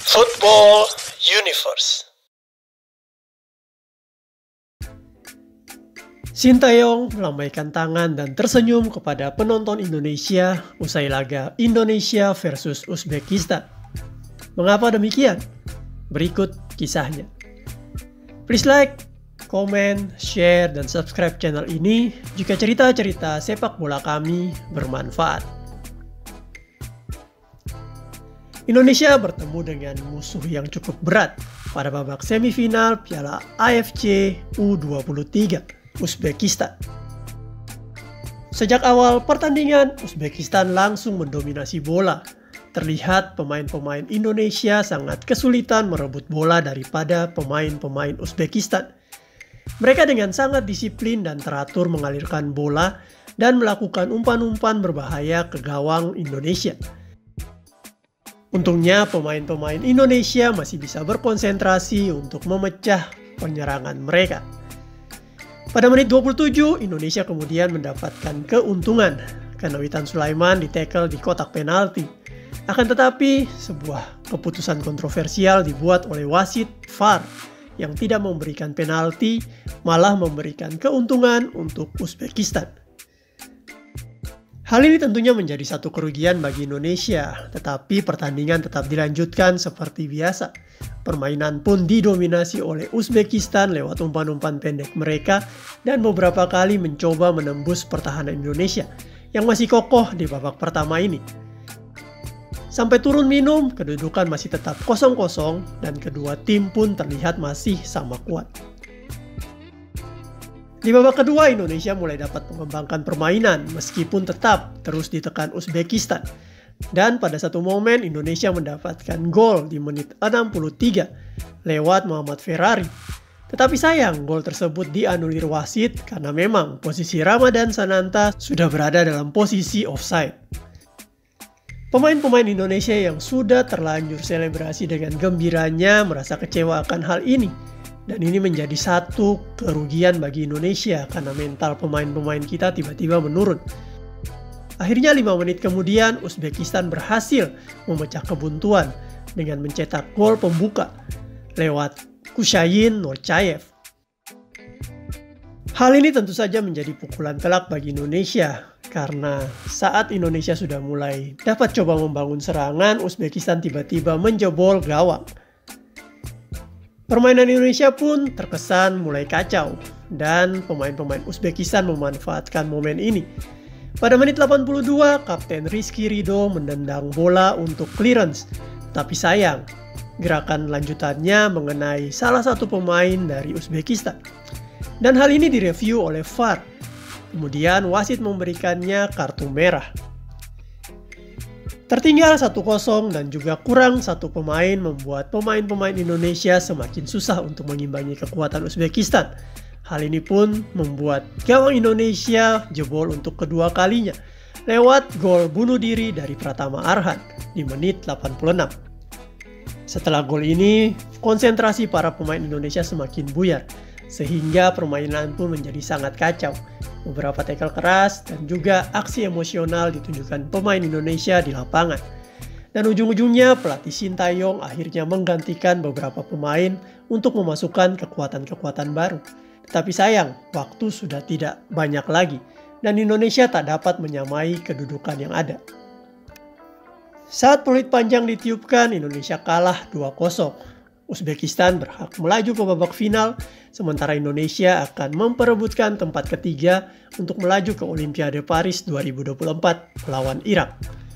Football Universe. Sintayong melambaikan tangan dan tersenyum kepada penonton Indonesia usai laga Indonesia versus Uzbekistan. Mengapa demikian? Berikut kisahnya. Please like, komen, share, dan subscribe channel ini jika cerita-cerita sepak bola kami bermanfaat. Indonesia bertemu dengan musuh yang cukup berat pada babak semifinal Piala AFC U23, Uzbekistan. Sejak awal pertandingan, Uzbekistan langsung mendominasi bola. Terlihat pemain-pemain Indonesia sangat kesulitan merebut bola daripada pemain-pemain Uzbekistan. Mereka dengan sangat disiplin dan teratur mengalirkan bola dan melakukan umpan-umpan berbahaya ke gawang Indonesia. Untungnya pemain-pemain Indonesia masih bisa berkonsentrasi untuk memecah penyerangan mereka. Pada menit 27, Indonesia kemudian mendapatkan keuntungan karena Witan Sulaiman ditackle di kotak penalti. Akan tetapi, sebuah keputusan kontroversial dibuat oleh wasit VAR yang tidak memberikan penalti, malah memberikan keuntungan untuk Uzbekistan. Hal ini tentunya menjadi satu kerugian bagi Indonesia, tetapi pertandingan tetap dilanjutkan seperti biasa. Permainan pun didominasi oleh Uzbekistan lewat umpan-umpan pendek mereka dan beberapa kali mencoba menembus pertahanan Indonesia yang masih kokoh di babak pertama ini. Sampai turun minum, kedudukan masih tetap 0-0 dan kedua tim pun terlihat masih sama kuat. Di babak kedua, Indonesia mulai dapat mengembangkan permainan meskipun tetap terus ditekan Uzbekistan. Dan pada satu momen Indonesia mendapatkan gol di menit 63 lewat Muhammad Ferrari. Tetapi sayang gol tersebut dianulir wasit karena memang posisi Ramadan Sananta sudah berada dalam posisi offside. Pemain-pemain Indonesia yang sudah terlanjur selebrasi dengan gembiranya merasa kecewa akan hal ini. Dan ini menjadi satu kerugian bagi Indonesia karena mental pemain-pemain kita tiba-tiba menurun. Akhirnya 5 menit kemudian Uzbekistan berhasil memecah kebuntuan dengan mencetak gol pembuka lewat Kushayin Norchayev. Hal ini tentu saja menjadi pukulan telak bagi Indonesia karena saat Indonesia sudah mulai dapat coba membangun serangan, Uzbekistan tiba-tiba menjebol gawang. Permainan Indonesia pun terkesan mulai kacau dan pemain-pemain Uzbekistan memanfaatkan momen ini. Pada menit 82, Kapten Rizky Ridho mendendang bola untuk clearance. Tapi sayang, gerakan lanjutannya mengenai salah satu pemain dari Uzbekistan. Dan hal ini direview oleh VAR. Kemudian wasit memberikannya kartu merah. Tertinggal 1-0 dan juga kurang satu pemain membuat pemain-pemain Indonesia semakin susah untuk mengimbangi kekuatan Uzbekistan. Hal ini pun membuat gawang Indonesia jebol untuk kedua kalinya lewat gol bunuh diri dari Pratama Arhan di menit 86. Setelah gol ini, konsentrasi para pemain Indonesia semakin buyar sehingga permainan pun menjadi sangat kacau. Beberapa tackle keras dan juga aksi emosional ditunjukkan pemain Indonesia di lapangan. Dan ujung-ujungnya pelatih Sintayong akhirnya menggantikan beberapa pemain untuk memasukkan kekuatan-kekuatan baru. Tetapi sayang, waktu sudah tidak banyak lagi dan Indonesia tak dapat menyamai kedudukan yang ada. Saat peluit panjang ditiupkan, Indonesia kalah 2-0. Uzbekistan berhak melaju ke babak final, sementara Indonesia akan memperebutkan tempat ketiga untuk melaju ke Olimpiade Paris 2024 melawan Irak.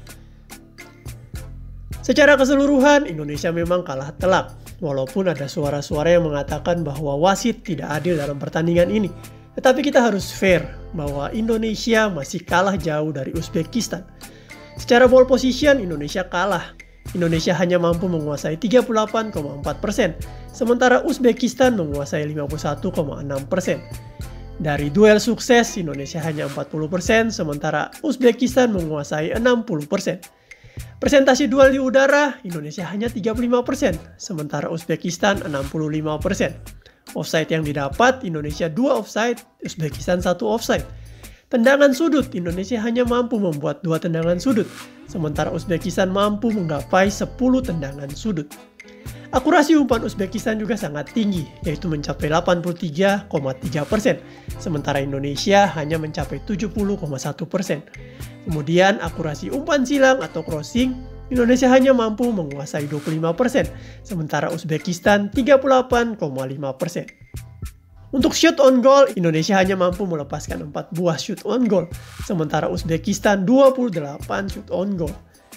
Secara keseluruhan, Indonesia memang kalah telak, walaupun ada suara-suara yang mengatakan bahwa wasit tidak adil dalam pertandingan ini. Tetapi kita harus fair bahwa Indonesia masih kalah jauh dari Uzbekistan. Secara ball position, Indonesia kalah. Indonesia hanya mampu menguasai 38,4%, sementara Uzbekistan menguasai 51,6%. Dari duel sukses, Indonesia hanya 40%, sementara Uzbekistan menguasai 60%. Presentasi duel di udara, Indonesia hanya 35%, sementara Uzbekistan 65%. Offside yang didapat, Indonesia 2 offside, Uzbekistan 1 offside. Tendangan sudut, Indonesia hanya mampu membuat 2 tendangan sudut, sementara Uzbekistan mampu menggapai 10 tendangan sudut. Akurasi umpan Uzbekistan juga sangat tinggi, yaitu mencapai 83,3%, sementara Indonesia hanya mencapai 70,1%. Kemudian akurasi umpan silang atau crossing, Indonesia hanya mampu menguasai 25%, sementara Uzbekistan 38,5%. Untuk shoot on goal, Indonesia hanya mampu melepaskan 4 buah shoot on goal, sementara Uzbekistan 28 shoot on goal.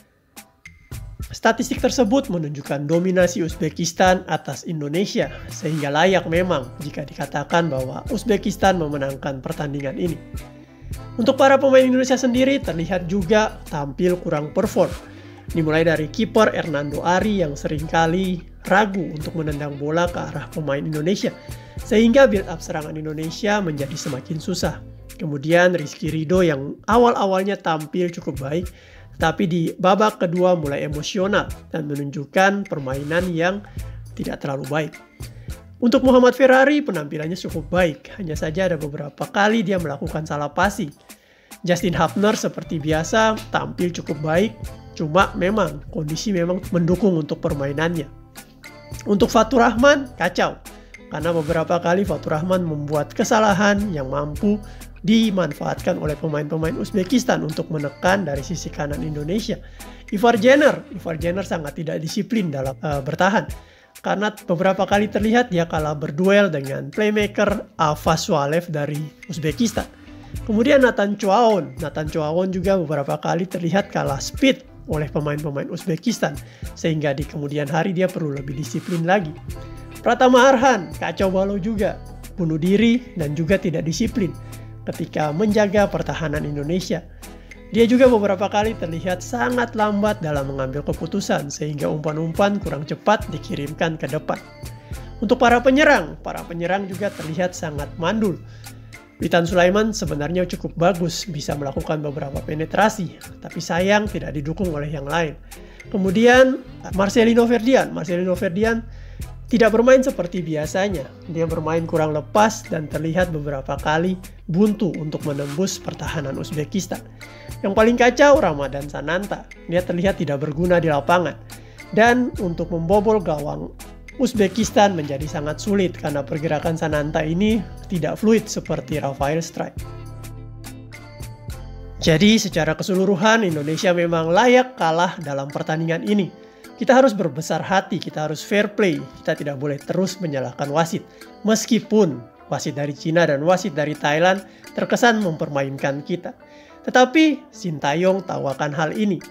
Statistik tersebut menunjukkan dominasi Uzbekistan atas Indonesia, sehingga layak memang jika dikatakan bahwa Uzbekistan memenangkan pertandingan ini. Untuk para pemain Indonesia sendiri terlihat juga tampil kurang perform. Dimulai dari kiper Hernando Ari yang seringkali ragu untuk menendang bola ke arah pemain Indonesia, sehingga build up serangan Indonesia menjadi semakin susah. Kemudian Rizky Ridho yang awal-awalnya tampil cukup baik, tetapi di babak kedua mulai emosional dan menunjukkan permainan yang tidak terlalu baik. Untuk Muhammad Ferrari penampilannya cukup baik, hanya saja ada beberapa kali dia melakukan salah passing. Justin Hafner seperti biasa tampil cukup baik, cuma memang kondisi memang mendukung untuk permainannya. Untuk Fatur Rahman kacau, karena beberapa kali Fatur Rahman membuat kesalahan yang mampu dimanfaatkan oleh pemain-pemain Uzbekistan untuk menekan dari sisi kanan Indonesia. Ivar Jenner sangat tidak disiplin dalam bertahan, karena beberapa kali terlihat dia kalah berduel dengan playmaker Avaz Sualev dari Uzbekistan. Kemudian Nathan Choaon juga beberapa kali terlihat kalah speed oleh pemain-pemain Uzbekistan, sehingga di kemudian hari dia perlu lebih disiplin lagi. Pratama Arhan kacau balau juga, bunuh diri dan juga tidak disiplin ketika menjaga pertahanan Indonesia. Dia juga beberapa kali terlihat sangat lambat dalam mengambil keputusan, sehingga umpan-umpan kurang cepat dikirimkan ke depan. Untuk para penyerang juga terlihat sangat mandul. Witan Sulaiman sebenarnya cukup bagus, bisa melakukan beberapa penetrasi, tapi sayang tidak didukung oleh yang lain. Kemudian Marcelino Ferdian tidak bermain seperti biasanya. Dia bermain kurang lepas dan terlihat beberapa kali buntu untuk menembus pertahanan Uzbekistan. Yang paling kacau Ramadan Sananta. Dia terlihat tidak berguna di lapangan. Dan untuk membobol gawang Uzbekistan menjadi sangat sulit karena pergerakan Sananta ini tidak fluid seperti Rafael Strike. Jadi secara keseluruhan Indonesia memang layak kalah dalam pertandingan ini. Kita harus berbesar hati, kita harus fair play, kita tidak boleh terus menyalahkan wasit. Meskipun wasit dari Cina dan wasit dari Thailand terkesan mempermainkan kita. Tetapi Sintayong tahu akan hal ini.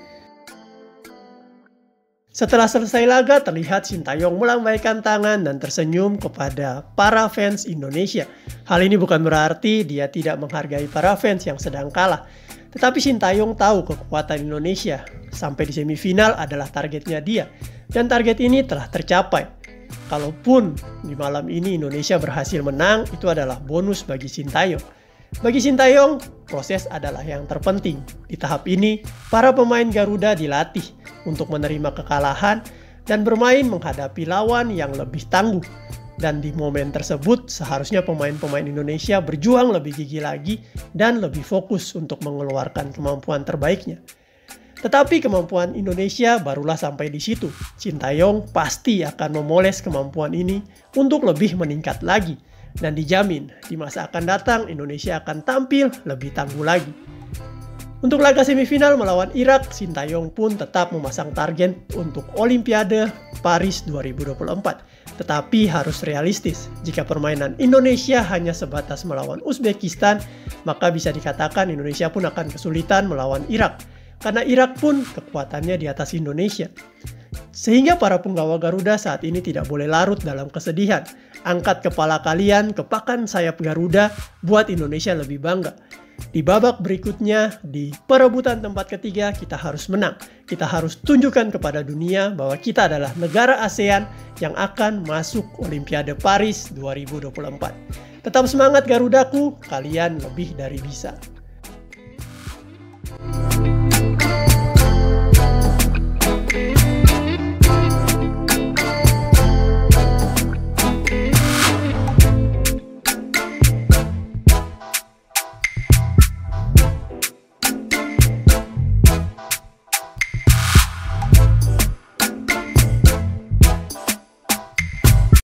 Setelah selesai laga terlihat Sintayong melambaikan tangan dan tersenyum kepada para fans Indonesia. Hal ini bukan berarti dia tidak menghargai para fans yang sedang kalah. Tetapi Sintayong tahu kekuatan Indonesia. Sampai di semifinal adalah targetnya dia. Dan target ini telah tercapai. Kalaupun di malam ini Indonesia berhasil menang, itu adalah bonus bagi Sintayong. Bagi Sintayong, proses adalah yang terpenting. Di tahap ini, para pemain Garuda dilatih untuk menerima kekalahan dan bermain menghadapi lawan yang lebih tangguh. Dan di momen tersebut, seharusnya pemain-pemain Indonesia berjuang lebih gigih lagi dan lebih fokus untuk mengeluarkan kemampuan terbaiknya. Tetapi kemampuan Indonesia barulah sampai di situ. Sintayong pasti akan memoles kemampuan ini untuk lebih meningkat lagi. Dan dijamin di masa akan datang Indonesia akan tampil lebih tangguh lagi. Untuk laga semifinal melawan Irak, Sintayong pun tetap memasang target untuk Olimpiade Paris 2024. Tetapi harus realistis. Jika permainan Indonesia hanya sebatas melawan Uzbekistan, maka bisa dikatakan Indonesia pun akan kesulitan melawan Irak. Karena Irak pun kekuatannya di atas Indonesia. Sehingga para penggawa Garuda saat ini tidak boleh larut dalam kesedihan. Angkat kepala kalian ke pakan sayap Garuda buat Indonesia lebih bangga. Di babak berikutnya, di perebutan tempat ketiga, kita harus menang. Kita harus tunjukkan kepada dunia bahwa kita adalah negara ASEAN yang akan masuk Olimpiade Paris 2024. Tetap semangat Garudaku, kalian lebih dari bisa.